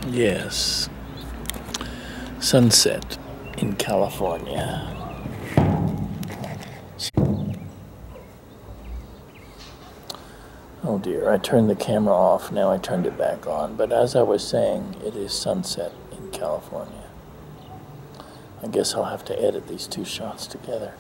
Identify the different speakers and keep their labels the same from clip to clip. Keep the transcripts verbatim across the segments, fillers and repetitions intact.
Speaker 1: Yes, sunset in California. Oh dear, I turned the camera off, now I turned it back on. But as I was saying, it is sunset in California. I guess I'll have to edit these two shots together.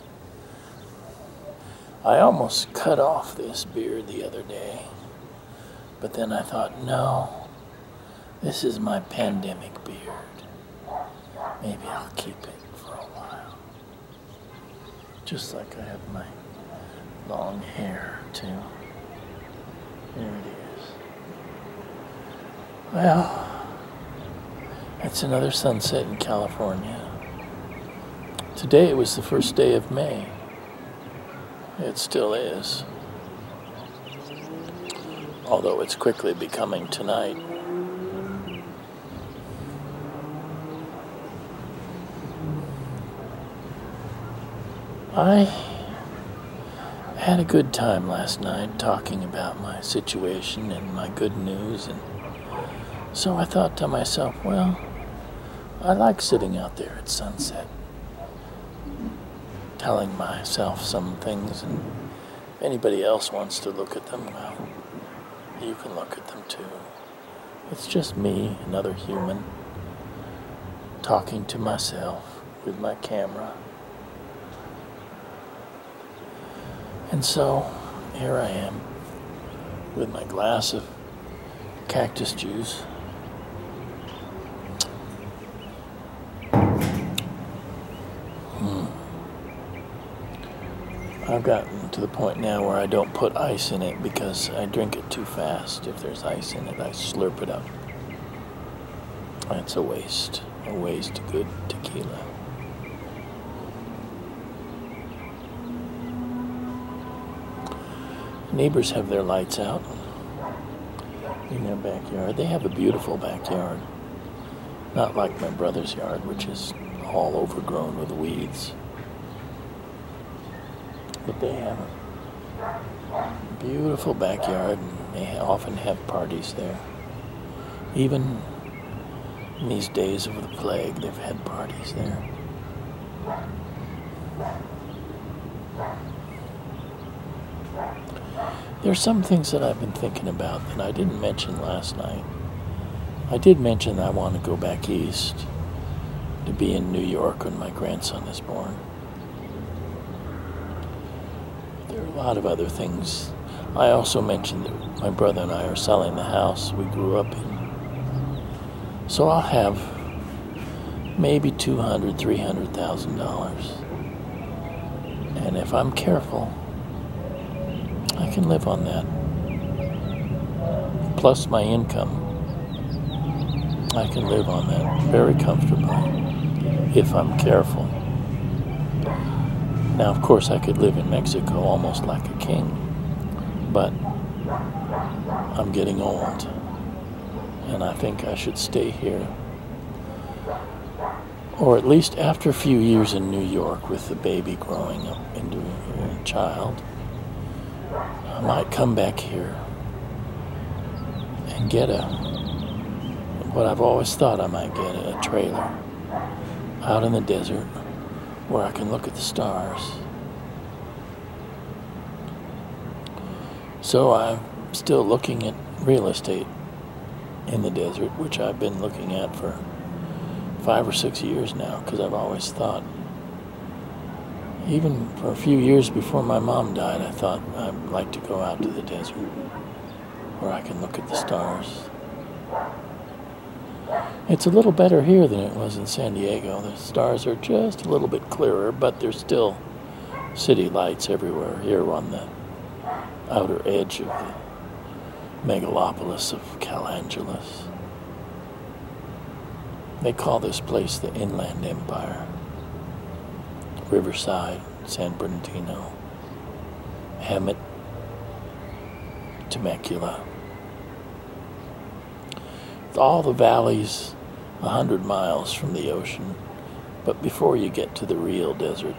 Speaker 1: I almost cut off this beard the other day, but then I thought, no, this is my pandemic beard. Maybe I'll keep it for a while. Just like I have my long hair, too. There it is. Well, that's another sunset in California. Today it was the first day of May. It still is. Although it's quickly becoming tonight. I had a good time last night talking about my situation and my good news, and so I thought to myself, well, I like sitting out there at sunset, telling myself some things, and if anybody else wants to look at them, well, you can look at them too. It's just me, another human, talking to myself with my camera. And so, here I am, with my glass of cactus juice. Mm. I've gotten to the point now where I don't put ice in it because I drink it too fast. If there's ice in it, I slurp it up. That's a waste, a waste of good tequila. Neighbors have their lights out in their backyard. They have a beautiful backyard. Not like my brother's yard, which is all overgrown with weeds. But they have a beautiful backyard, and they often have parties there. Even in these days of the plague, they've had parties there. There's some things that I've been thinking about that I didn't mention last night. I did mention that I want to go back east to be in New York when my grandson is born. There are a lot of other things. I also mentioned that my brother and I are selling the house we grew up in. So I'll have maybe two hundred thousand dollars, three hundred thousand dollars. And if I'm careful, I can live on that. Plus my income. I can live on that very comfortably if I'm careful. Now, of course, I could live in Mexico almost like a king, but I'm getting old, and I think I should stay here. Or at least after a few years in New York with the baby growing up into a child, I might come back here and get a, what I've always thought I might get, a trailer out in the desert where I can look at the stars. So I'm still looking at real estate in the desert, which I've been looking at for five or six years now, because I've always thought, even for a few years before my mom died, I thought I'd like to go out to the desert where I can look at the stars. It's a little better here than it was in San Diego. The stars are just a little bit clearer, but there's still city lights everywhere here on the outer edge of the megalopolis of Los Angeles. They call this place the Inland Empire. Riverside, San Bernardino, Hemet, Temecula. With all the valleys a hundred miles from the ocean, but before you get to the real desert.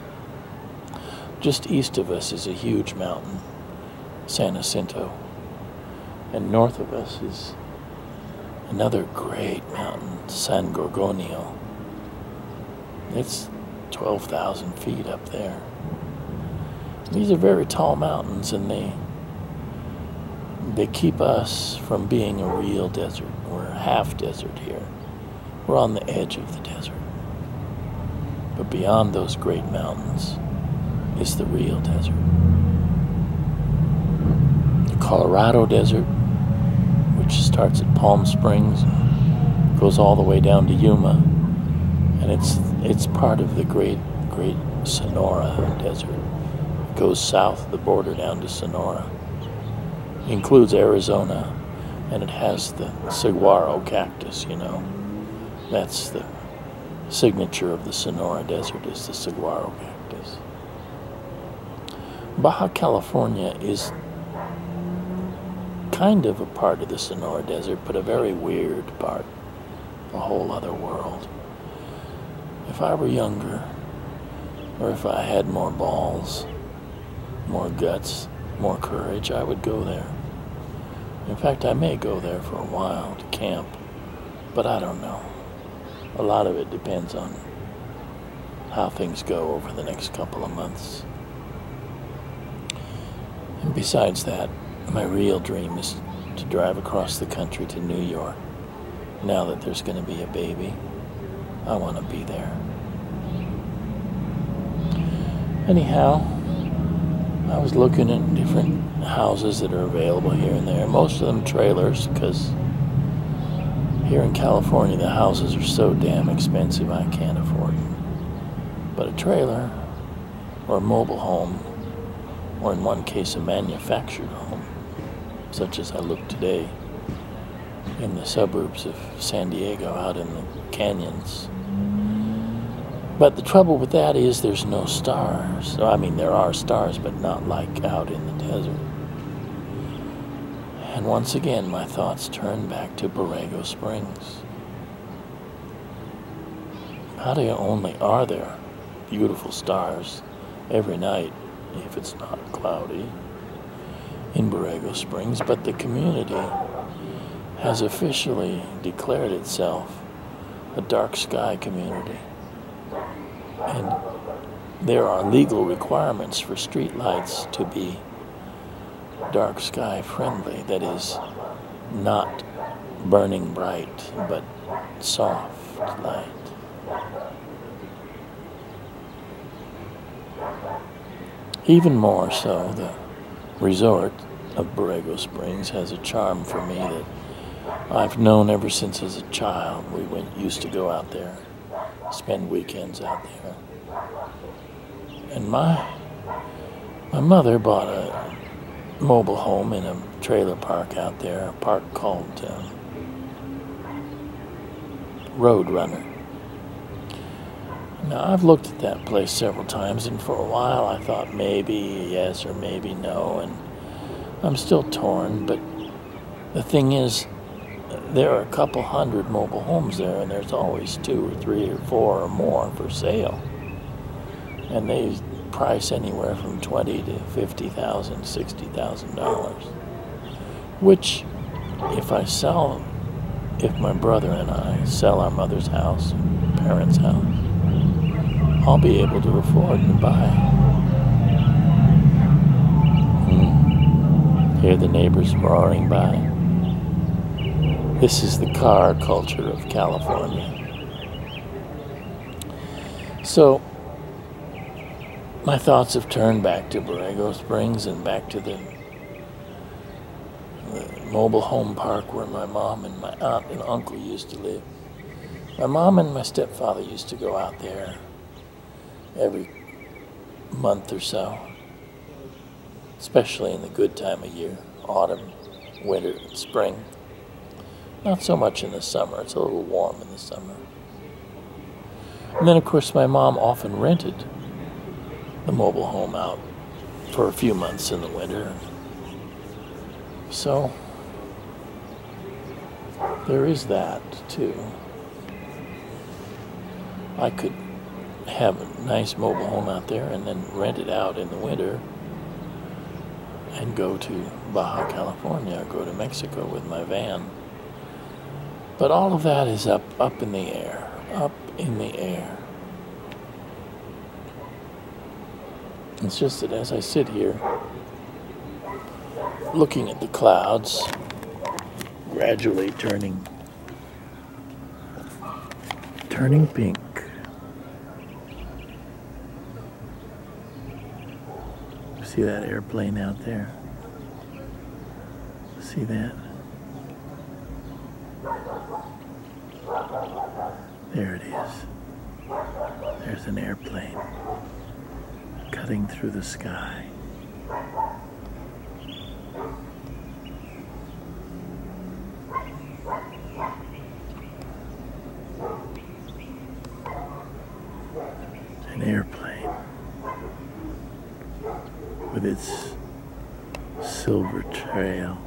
Speaker 1: Just east of us is a huge mountain, San Jacinto, and north of us is Another great mountain, San Gorgonio. It's twelve thousand feet up there. These are very tall mountains, and they they keep us from being a real desert. We're half desert here. We're on the edge of the desert. But beyond those great mountains is the real desert. The Colorado Desert, which starts at Palm Springs, goes all the way down to Yuma, and it's it's part of the great, great Sonora Desert. It goes south of the border down to Sonora. It includes Arizona, and it has the saguaro cactus, you know. That's the signature of the Sonora Desert, is the saguaro cactus. Baja California is kind of a part of the Sonora Desert, but a very weird part, a whole other world. If I were younger, or if I had more balls, more guts, more courage, I would go there. In fact, I may go there for a while to camp, but I don't know. A lot of it depends on how things go over the next couple of months. And besides that, my real dream is to drive across the country to New York. Now that there's going to be a baby, I want to be there. Anyhow, I was looking at different houses that are available here and there. Most of them trailers, because here in California the houses are so damn expensive I can't afford them. But a trailer, or a mobile home, or in one case a manufactured home, such as I look today in the suburbs of San Diego, out in the canyons. But the trouble with that is there's no stars. I mean, there are stars, but not like out in the desert. And once again, my thoughts turn back to Borrego Springs. Not only are there beautiful stars every night, if it's not cloudy, in Borrego Springs, but the community has officially declared itself a dark sky community. And there are legal requirements for street lights to be dark sky friendly, that is, not burning bright, but soft light. Even more so, the resort of Borrego Springs has a charm for me that I've known ever since as a child. We went, used to go out there, spend weekends out there. And my my mother bought a mobile home in a trailer park out there, a park called um, Roadrunner. Now, I've looked at that place several times, and for a while I thought maybe yes or maybe no, and I'm still torn, but the thing is, there are a couple hundred mobile homes there, and there's always two or three or four or more for sale. And they price anywhere from twenty to fifty thousand, sixty thousand dollars. Which, if I sell, if my brother and I sell our mother's house, parents' house, I'll be able to afford to buy. Hmm. Hear the neighbors roaring by. This is the car culture of California. So, my thoughts have turned back to Borrego Springs and back to the, the mobile home park where my mom and my aunt and uncle used to live. My mom and my stepfather used to go out there every month or so, especially in the good time of year, autumn, winter, and spring. Not so much in the summer. It's a little warm in the summer. And then, of course, my mom often rented the mobile home out for a few months in the winter. So, there is that, too. I could have a nice mobile home out there and then rent it out in the winter and go to Baja California or go to Mexico with my van But all of that is up, up in the air, up in the air. It's just that as I sit here, looking at the clouds, gradually turning, turning pink. See that airplane out there? See that? There it is. There's an airplane cutting through the sky. An airplane with its silver trail.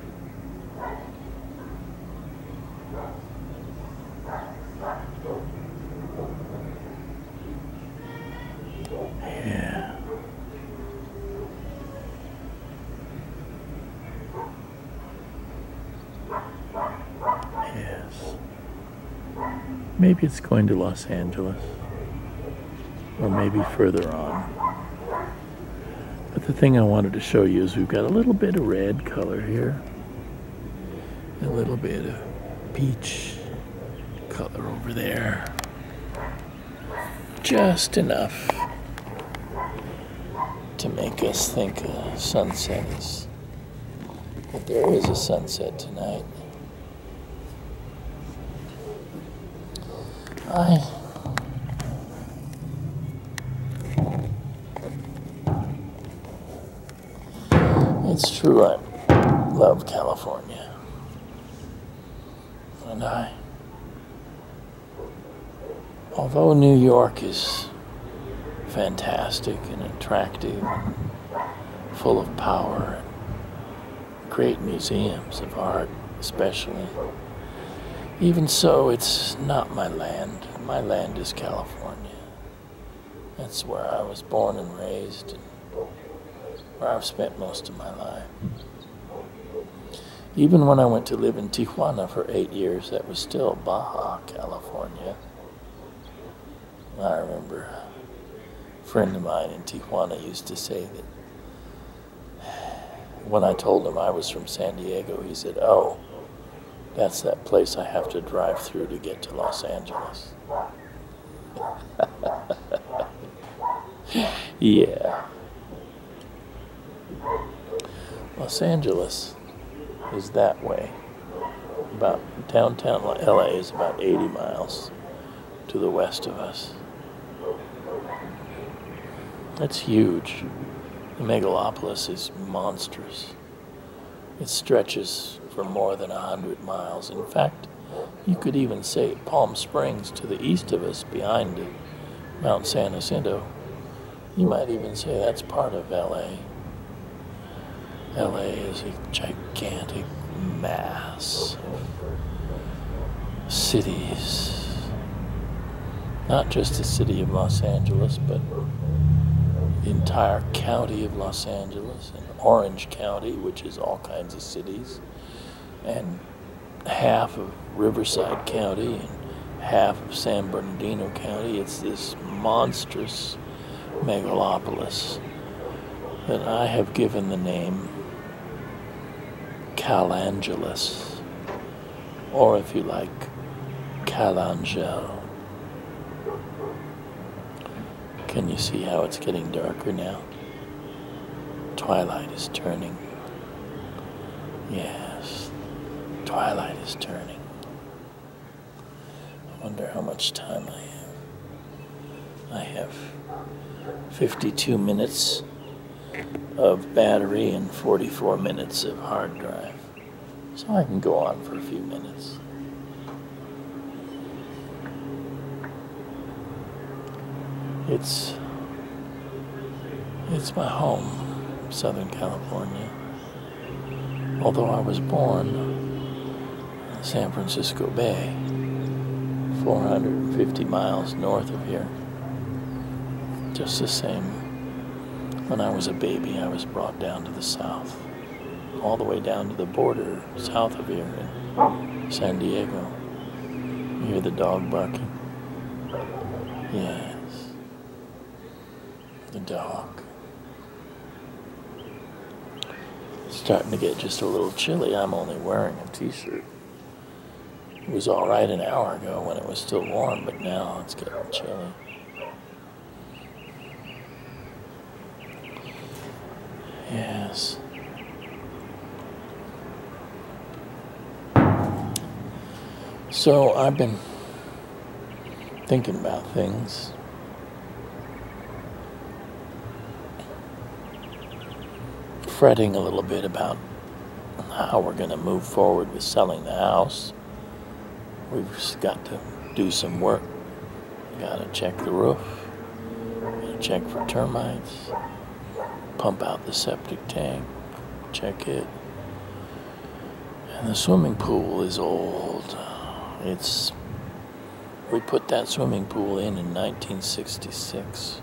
Speaker 1: Yeah. Yes. Maybe it's going to Los Angeles, or maybe further on. But the thing I wanted to show you is we've got a little bit of red color here, a little bit of peach color over there. Just enough to make us think a sunset is, that there is a sunset tonight. I It's true, I love California. And I, although New York is fantastic and attractive and full of power and great museums of art especially, even so, it's not my land. My land is California. That's where I was born and raised, and where I've spent most of my life. Even when I went to live in Tijuana for eight years, that was still Baja California. I remember a friend of mine in Tijuana used to say that when I told him I was from San Diego, he said, "Oh, that's that place I have to drive through to get to Los Angeles." Yeah. Los Angeles is that way. About downtown L A is about eighty miles to the west of us. That's huge. The megalopolis is monstrous. It stretches for more than a hundred miles. In fact, you could even say Palm Springs to the east of us, behind it, Mount San Jacinto. You might even say that's part of L A. L A is a gigantic mass of cities. Not just the city of Los Angeles, but the entire county of Los Angeles, and Orange County, which is all kinds of cities, and half of Riverside County and half of San Bernardino County. It's this monstrous megalopolis that I have given the name Calangeles, or if you like, Calangel. Can you see how it's getting darker now? Twilight is turning. Yes, twilight is turning. I wonder how much time I have. I have fifty-two minutes of battery and forty-four minutes of hard drive. So I can go on for a few minutes. It's, it's my home, Southern California. Although I was born in San Francisco Bay, four hundred fifty miles north of here. Just the same, when I was a baby, I was brought down to the south, all the way down to the border south of here in San Diego. You hear the dog barking? Yes. The dog. It's starting to get just a little chilly. I'm only wearing a t-shirt. It was all right an hour ago when it was still warm, but now it's getting chilly. Yes. So I've been thinking about things. Fretting a little bit about how we're going to move forward with selling the house. We've just got to do some work. Got to check the roof. Got to check for termites. Pump out the septic tank. Check it. And the swimming pool is old. It's, we put that swimming pool in in nineteen sixty-six.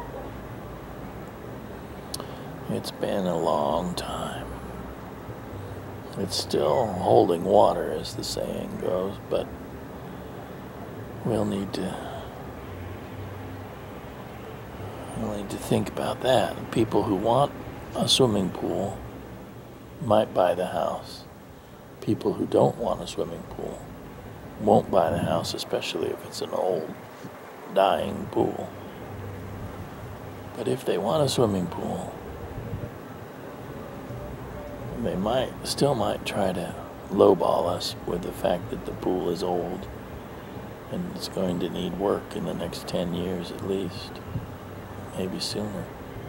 Speaker 1: It's been a long time. It's still holding water, as the saying goes, but we'll need to we'll need to think about that. People who want a swimming pool might buy the house. People who don't want a swimming pool won't buy the house, especially if it's an old, dying pool. But if they want a swimming pool, they might, still might try to lowball us with the fact that the pool is old and it's going to need work in the next ten years at least, maybe sooner.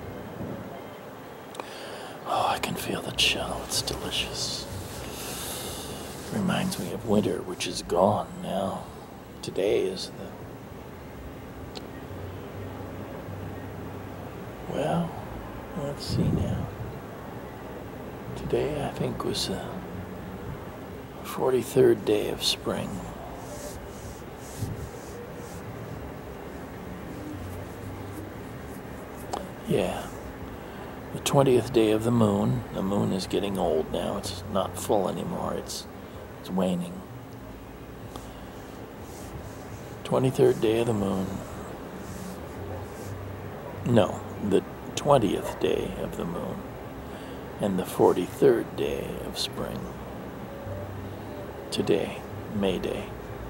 Speaker 1: Oh, I can feel the chill. It's delicious. Reminds me of winter, which is gone now. Today is the... Well, let's see now. Today, I think, was the forty-third day of spring. Yeah. The twentieth day of the moon. The moon is getting old now. It's not full anymore. It's it's waning. twenty-third day of the moon. No, the twentieth day of the moon. And the forty-third day of spring. Today, May Day.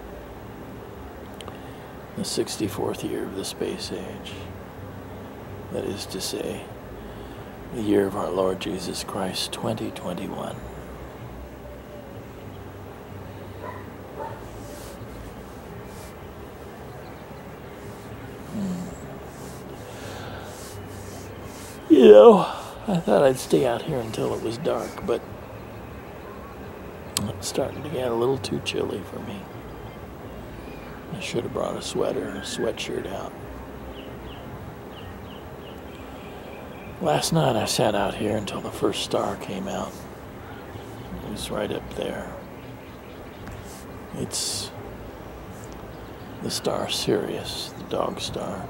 Speaker 1: The sixty-fourth year of the space age. That is to say, the year of our Lord Jesus Christ, twenty twenty-one. Hmm. You know, I thought I'd stay out here until it was dark, but it's starting to get a little too chilly for me. I should have brought a sweater or a sweatshirt out. Last night I sat out here until the first star came out. It was right up there. It's the star Sirius, the dog star.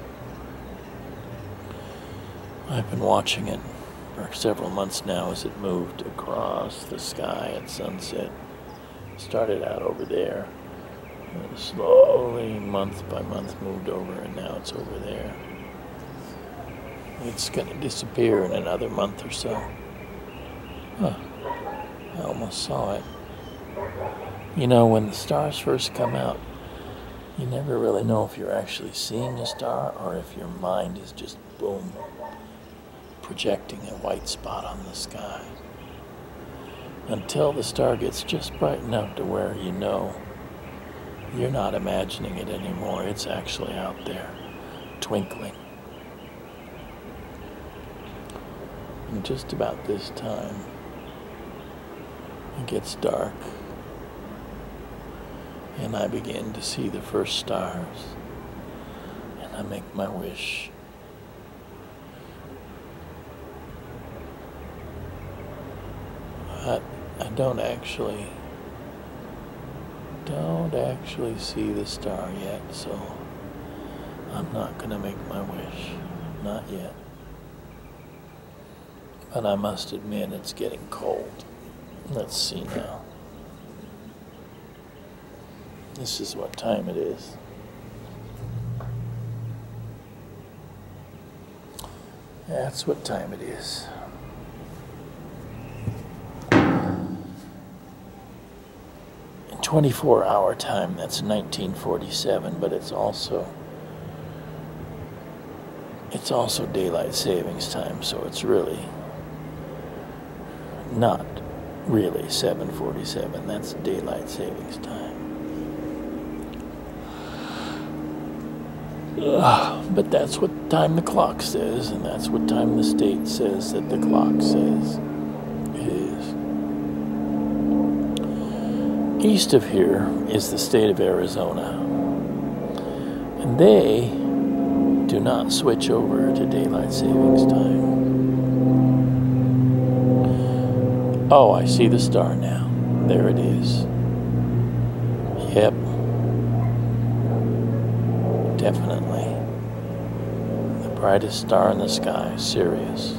Speaker 1: I've been watching it for several months now as it moved across the sky at sunset. It started out over there, and slowly, month by month, moved over, and now it's over there. It's going to disappear in another month or so. Huh. I almost saw it. You know, when the stars first come out, you never really know if you're actually seeing a star or if your mind is just, boom, projecting a white spot on the sky. Until the star gets just bright enough to where you know you're not imagining it anymore. It's actually out there, twinkling. And just about this time, it gets dark, and I begin to see the first stars, and I make my wish. But I don't actually, don't actually see the star yet, so I'm not gonna make my wish, not yet. But I must admit it's getting cold. Let's see now. This is what time it is. That's what time it is. In twenty-four hour time, that's nineteen forty-seven, but it's also it's also daylight savings time, so it's really not really seven forty-seven. That's daylight savings time. Uh, but that's what time the clock says, and that's what time the state says that the clock says it is. East of here is the state of Arizona, and they do not switch over to daylight savings time. Oh, I see the star now. There it is. Yep. Definitely. The brightest star in the sky, Sirius.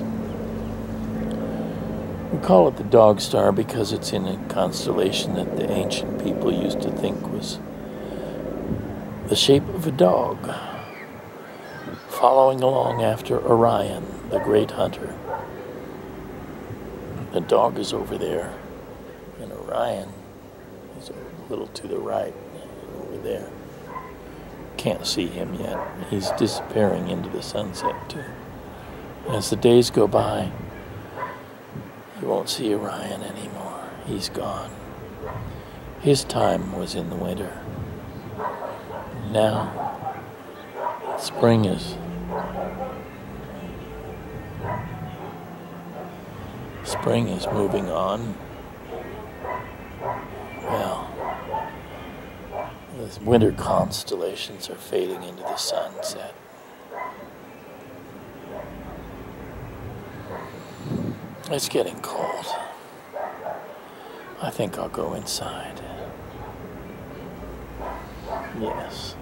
Speaker 1: We call it the dog star because it's in a constellation that the ancient people used to think was the shape of a dog, following along after Orion, the great hunter. The dog is over there, and Orion is a little to the right, over there. Can't see him yet. He's disappearing into the sunset too. As the days go by, you won't see Orion anymore. He's gone. His time was in the winter. Now, spring is spring is moving on. Well, the winter constellations are fading into the sunset. It's getting cold. I think I'll go inside. Yes.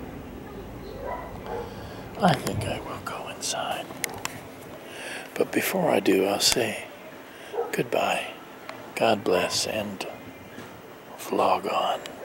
Speaker 1: I think I will go inside. But before I do, I'll say goodbye. God bless and vlog on.